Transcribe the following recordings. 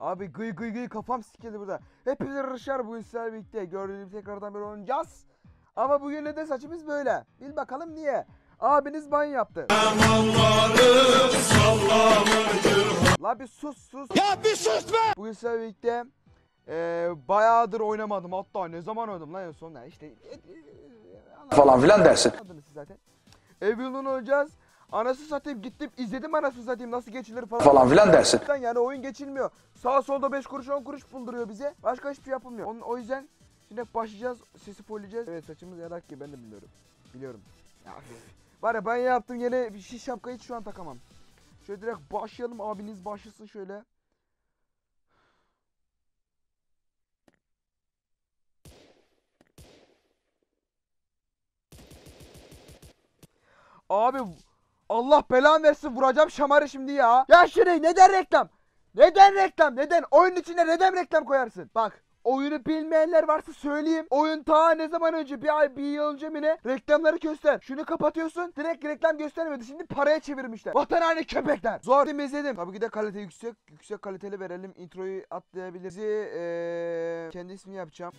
Abi gıy gıy gıy kafam sikildi burada. Hepinize rışar bugün sizlerle birlikte. Gördüğünüz tekrardan bir oynayacağız. Ama bugün de saçımız böyle. Bil bakalım niye? Abiniz banyo yaptı. La bir sus. Ya bir sus be! Bugün sizlerle birlikte bayağıdır oynamadım. Hatta ne zaman oynadım lan en son? İşte falan filan dersin. Zaten. Evil'den oynayacağız. Anası satayım gittim izledim anasını satayım nasıl geçilir Falan filan dersin. Yani oyun geçilmiyor. Sağ solda 5 kuruş 10 kuruş bulduruyor bize. Başka hiçbir şey yapılmıyor. O yüzden şimdi başlayacağız. Sesi fulleyeceğiz. Evet saçımız yarak ki ben de biliyorum. Ya, var ya ben yaptım yine bir şey şapkayı hiç şu an takamam. Şöyle direkt başlayalım abiniz başlasın şöyle. Abi Allah belanı versin vuracağım şamarı şimdi ya. Ya Şirin neden reklam? Neden? Oyunun içine neden reklam koyarsın? Bak oyunu bilmeyenler varsa söyleyeyim. Oyun ta ne zaman önce bir yıl önce mi ne? Reklamları göster. Şunu kapatıyorsun direkt reklam göstermiyordu. Şimdi paraya çevirmişler. Vatan haini köpekler. Zor değil mi izledim? Tabii ki de kalite yüksek kaliteli verelim. Introyu atlayabiliriz. Kendi ismini yapacağım.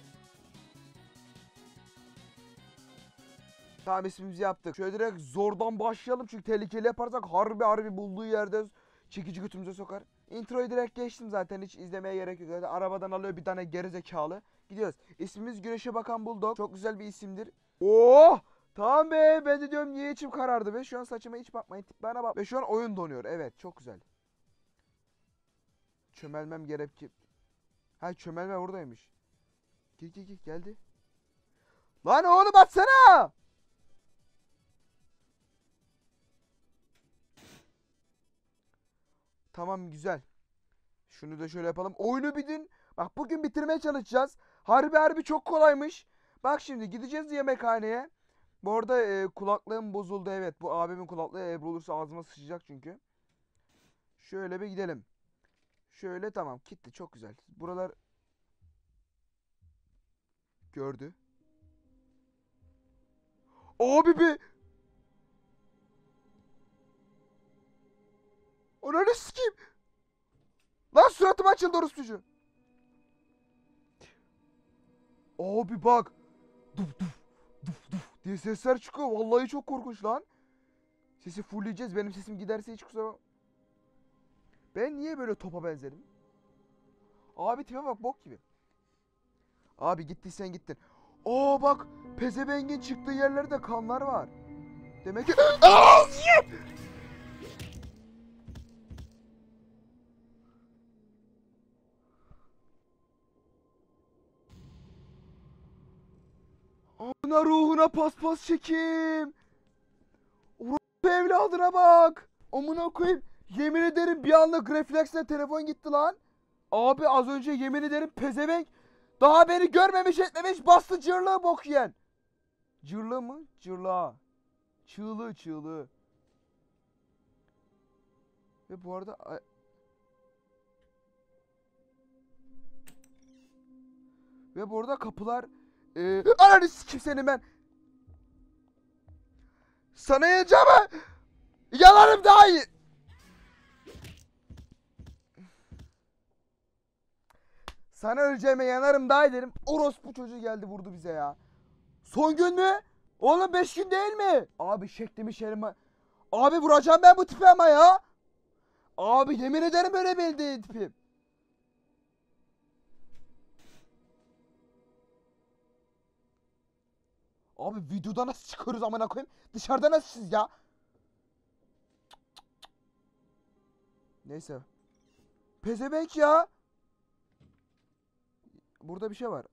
Tamam ismimizi yaptık. Şöyle direkt zordan başlayalım çünkü tehlikeli yaparsak harbi bulduğu yerde çekici götümüze sokar. Introyu direkt geçtim zaten hiç izlemeye gerek yok. Zaten arabadan alıyor bir tane gerizekalı. Gidiyoruz. İsmimiz Güneşe Bakan Bulldog. Çok güzel bir isimdir. Oh! Tamam be ben de diyorum niye içim karardı be. Şu an saçıma hiç bakmayın tiplerine bak. Ve şu an oyun donuyor evet çok güzel. Çömelmem gerek ki. Ha çömelme buradaymış. Gel geldi. Lan oğlum atsana! Tamam güzel. Şunu da şöyle yapalım. Oyunu bidin. Bak bugün bitirmeye çalışacağız. Harbi çok kolaymış. Bak şimdi gideceğiz yemekhaneye. Bu arada kulaklığım bozuldu evet. Bu abimin kulaklığı eğer olursa ağzıma sıçacak çünkü. Şöyle bir gidelim. Şöyle tamam gitti çok güzel. Buralar gördü. Abi bir Ananı sikeyim. Lan suratım açıldı orospucu. Abi bak. Duf diye sesler çıkıyor. Vallahi çok korkunç lan. Sesi fullleyeceğiz. Benim sesim giderse hiç kusura bakma. Ben niye böyle topa benzerim? Abi tipe bak bok gibi. Abi gittiysen gittin. Aa bak. Pezevengin çıktığı yerlerde kanlar var. Demek ki... Ana ruhuna paspas çekeyim. Orospu evladına bak. Amına koyayım. Yemin ederim bir anlık refleksle telefon gitti lan. Abi az önce yemin ederim pezevenk daha beni görmemiş etmemiş bastı cırlığı bok yiyen. Cırlığı mı? Cırlığa. Çığlığı. Ve bu arada... Ve bu arada kapılar... Ananı sikim seni ben. Sana yanacağım. Yalarım daha iyi. Sana öleceğime yanarım daha iyi derim. Orospu çocuğu geldi vurdu bize ya. Son gün mü? Oğlum 5 gün değil mi? Abi şeklimi şerime. Abi vuracağım ben bu tipi ama ya. Abi yemin ederim böyle belli değil tipim. Abi videoda nasıl çıkıyoruz amına koyayım? Dışarıda nasılsınız ya? Neyse. Pezevenk ya. Burada bir şey var.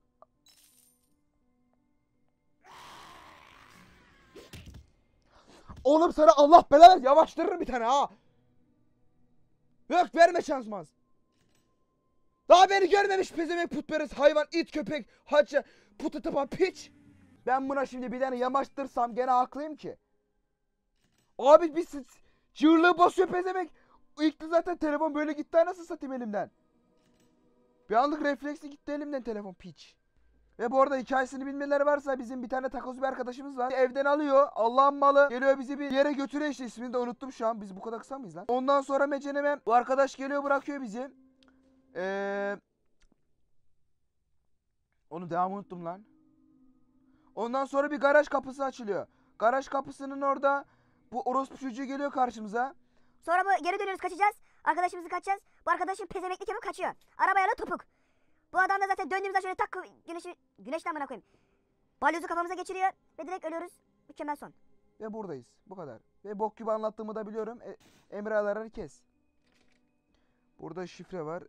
Oğlum sana Allah belanı yavaştırır bir tane ha. Yok verme şansmaz. Daha beni görmemiş pezevenk putperest hayvan it köpek hacı putu tıpan piç. Ben buna şimdi bir tane yamaçtırsam gene haklıyım ki. Abi bir çığlığı basıyor pezevenk. İlk de zaten telefon böyle gitti nasıl satayım elimden. Bir anlık refleksle gitti elimden telefon piç. Ve bu arada hikayesini bilmeleri varsa bizim bir tane takoz bir arkadaşımız var. Evden alıyor Allah'ın malı. Geliyor bizi bir yere götürüyor işte ismini de unuttum şu an. Biz bu kadar kısa mıyız lan? Ondan sonra meceneme bu arkadaş geliyor bırakıyor bizi. Onu devamı unuttum lan. Ondan sonra bir garaj kapısı açılıyor. Garaj kapısının orada bu orospu çocuğu geliyor karşımıza. Sonra bu geri dönüyoruz, kaçacağız. Arkadaşımızı kaçacağız. Bu arkadaşım pezemeklik yapıp kaçıyor. Arabayla topuk. Bu adam da zaten döndüğümüzde şöyle tak güneşten bana koyayım. Balyozu kafamıza geçiriyor ve direkt ölüyoruz. Mükemmel son. Ve buradayız. Bu kadar. Ve bok gibi anlattığımı da biliyorum. Emre Alarar'ı kes. Burada şifre var.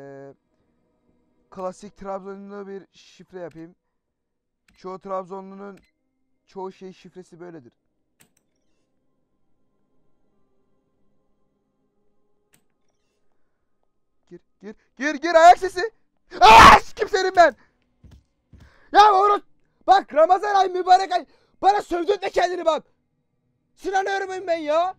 Klasik Trabzonlu bir şifre yapayım. Çoğu Trabzonlu'nun çoğu şey şifresi böyledir. Gir ayak sesi. Kimsenin ben. Ya oğlum bak, Ramazan ay mübarek ay. Bana sövdürtme kendini bak. Sinanıyorum ben ya.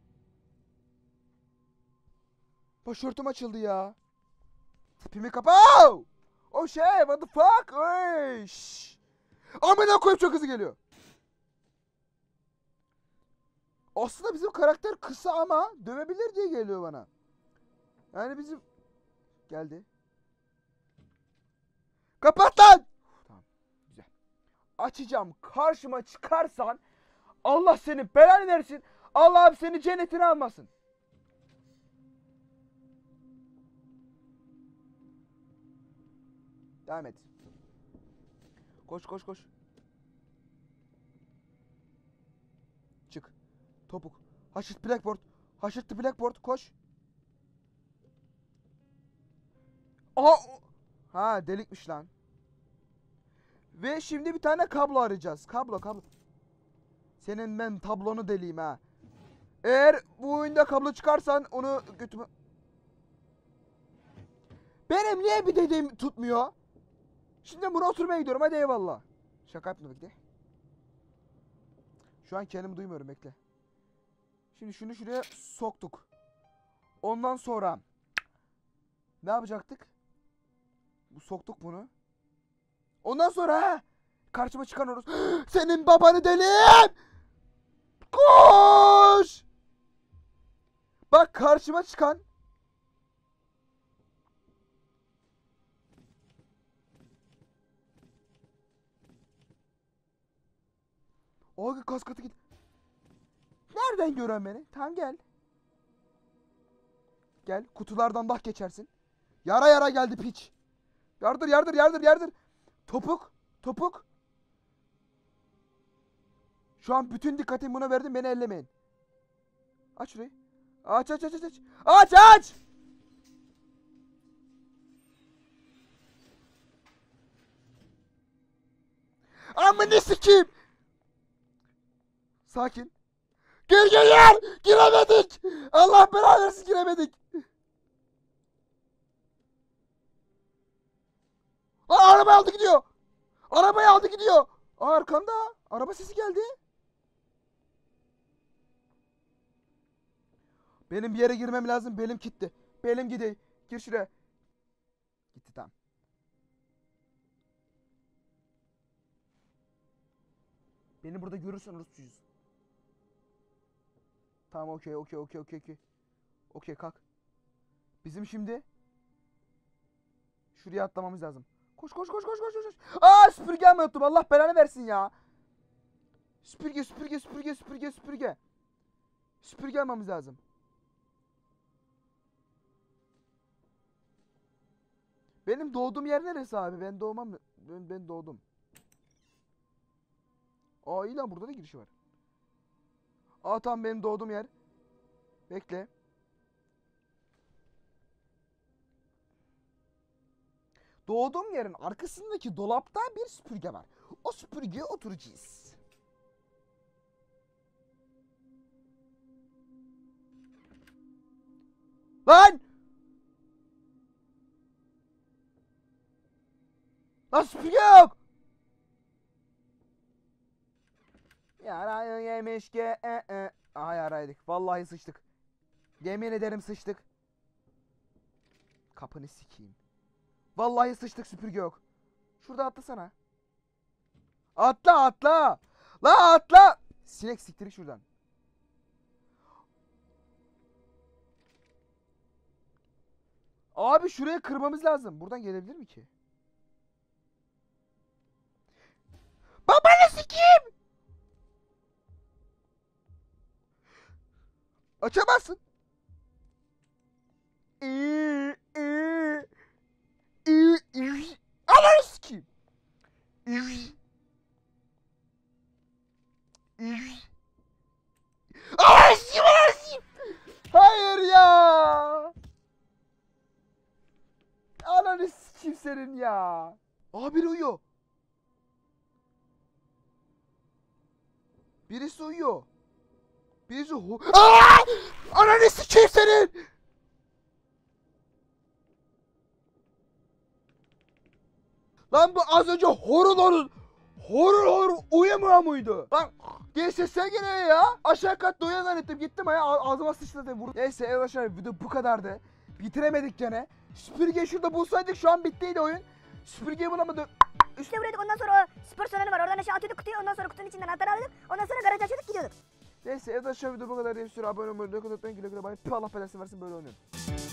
Başörtüm açıldı ya. Tipimi kapa. Oh şey, what the fuck? Oy. Amına koyup çok hızlı geliyor. Aslında bizim karakter kısa ama dövebilir diye geliyor bana. Yani bizim... Geldi. Kapat lan! Tamam. Güzel. Açacağım. Karşıma çıkarsan Allah seni belanı versin. Allah'ım seni cennetine almasın. Devam et. Koş. Çık. Topuk. Haşırt blackboard. Haşırttı blackboard. Koş. Aha. Ha, delikmiş lan. Ve şimdi bir tane kablo arayacağız. Kablo. Senin ben tablonu deleyim ha. Eğer bu oyunda kablo çıkarsan onu götüme... Benim niye bir dediğim tutmuyor? Şimdi buna oturmaya gidiyorum, hadi eyvallah. Şaka yapma, bekle. Şu an kendimi duymuyorum, bekle. Şimdi şunu şuraya soktuk. Ondan sonra ne yapacaktık? Soktuk bunu. Ondan sonra karşıma çıkan orası. Senin babanı deliyim. Koş. Bak karşıma çıkan. O kaskatı git. Nereden gören beni? Tamam gel. Gel, kutulardan bak geçersin. Yara geldi piç. Yardır. Topuk. Şu an bütün dikkatimi buna verdim, beni ellemeyin. Aç şurayı. Aç. Amına sikeyim. Sakin. Gir. Giremedik. Allah belanı versin, giremedik. Arabayı aldı gidiyor. Arkamda. Araba sesi geldi. Benim bir yere girmem lazım. Belim gitti. Belim gideyim. Gir şuraya. Gitti, tamam. Beni burada görürsen orospucuyuz. Tamam, okey. Okey, kalk. Bizim şimdi şuraya atlamamız lazım. Koş. Aa, süpürge unuttum. Allah belanı versin ya. Süpürge. Süpürge almamız lazım. Benim doğduğum yer neresi abi? Ben doğmam. Ben doğdum. Aa, iyi lan, burada da girişi var. Aa, tamam, benim doğduğum yer. Bekle. Doğduğum yerin arkasındaki dolapta bir süpürge var. O süpürgeye oturacağız. Lan! Lan süpürge yok! Yarayı yemiş ki Aha, yaraydık. Vallahi sıçtık. Yemin ederim sıçtık. Kapını sikeyim. Vallahi sıçtık, süpürge yok. Şurada atlasana. Atla. La atla. Sinek siktir şuradan. Abi şuraya kırmamız lazım. Buradan gelebilir mi ki? Babanı sikeyim. Açamazsın. Ananı sikeyim. Ananı sikeyim, ananı sikeyim. Hayır ya. Ananı sikeyim senin ya. Aa, biri uyuyor. Birisi uyuyor. Birisi Aa! Ananı sikeyim senin. Lan bu az önce horul uyumuyor muydu? Lan neyse sen gene ya. Aşağı katta uyan zannettim, gittim ya ağzıma sıçradı vurdu. Neyse evet arkadaşlar, video bu kadardı. Bitiremedik gene. Süpürge şurada bulsaydık şu an bittiydi oyun. Süpürgeyi bulamadık. İşte buraya ondan sonra o spor salonu var. Oradan aşağı atıyorduk kutuyu. Ondan sonra kutunun içinden anahtarı alıyorduk. Ondan sonra garajı açıyorduk gidiyorduk. Neyse evet arkadaşlar, video bu kadar. Abone olmayı unutmayın. Güle güle, bye. Allah belasını versin, böyle oynuyorum.